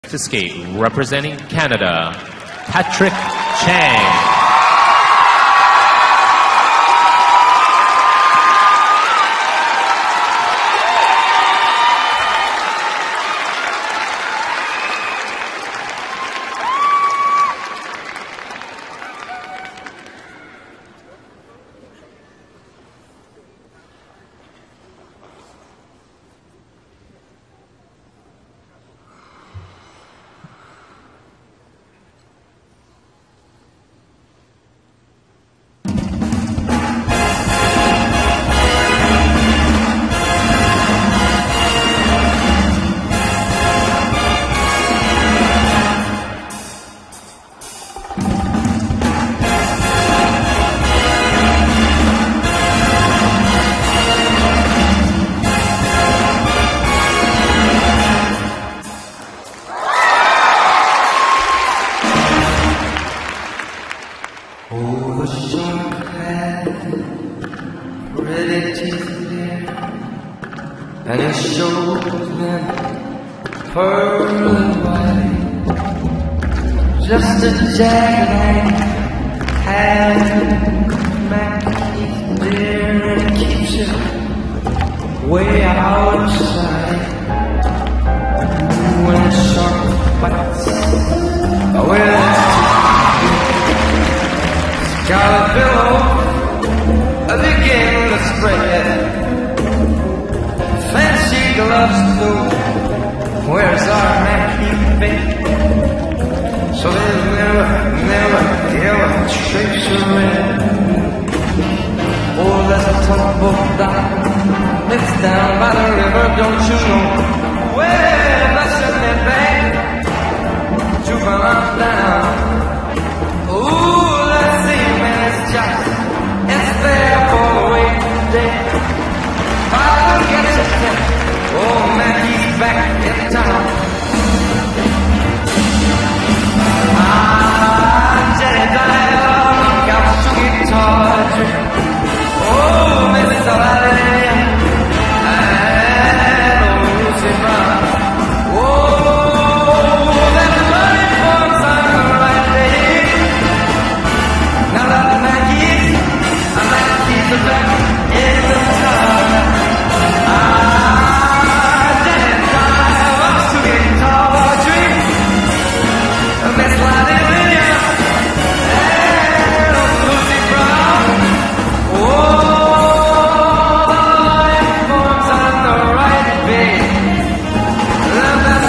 to skate, representing Canada, Patrick Chang. Oh, the shark had pretty teeth there, and his shoulders been pearly white. Just a jagged hand, Mac there, and keeps it way out of sight. When a shark bites, got a pillow, begin to spread. Fancy gloves too, where's our Mackie bed? So there's never, ever trace of red. Oh, there's a tugboat down, it's down by the river, don't you know? Well, that's in that bag, to run up down. Ooh, let's see. It's there for the waiting day. I'll get it. Oh man, he's back in town. Jenny Dial, look out to guitar drink. Oh, Mr. Valeria, and old Lucy Brown. Oh, that money forms on the right day. Now that the back in the town. Didn't drive up to guitar drink. Miss Lavinia and Lucy Brown. Oh, the life forms on the right beat. Love that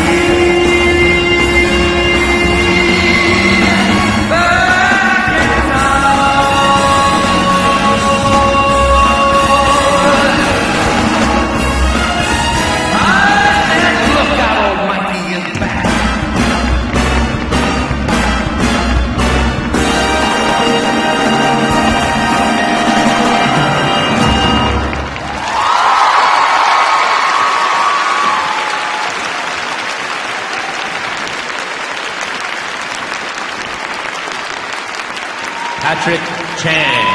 Patrick Chang.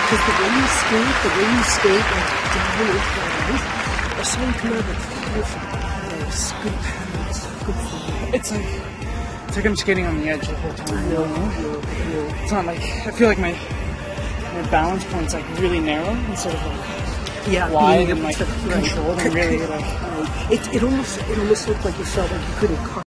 because the way you skate, like down with guys, or something come out like scoop. It's like I'm skating on the edge the whole time. You know? It's not like I feel like my balance point's like really narrow instead of like wide and like controlled and really like. It almost looked like you felt like you couldn't cut.